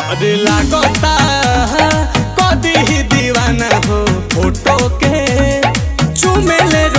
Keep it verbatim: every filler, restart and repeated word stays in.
अरे लागता कदी ही दीवाना हो फोटो के चुमेले